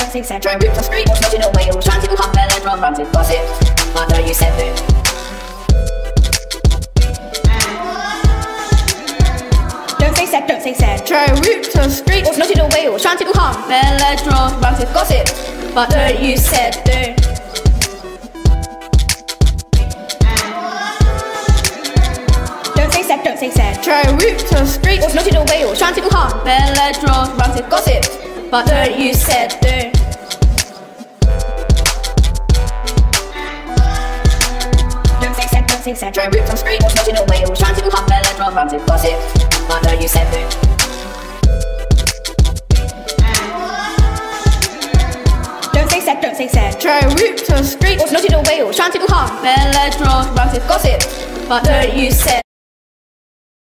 don't say said. Try root to street, what's not in a whale. Trying to do hot melodrama, ranted gossip. But no, you said do. Don't say said. Try root to street, what's not in a whale. Trying to do hot melodrama, ranted gossip. But no, you said do. Don't say said. Try root to street, what's not in a whale. Trying to do hard melodrama, ranted gossip. But no, you said do. Don't say said. Try root to street, what's not in a whale. Trying to do hard melodrama, ranted gossip. But no, you said do. Don't say said. Try root to street, what's not in a whale. Trying to do hard melodrama, ranted gossip. But no, you said.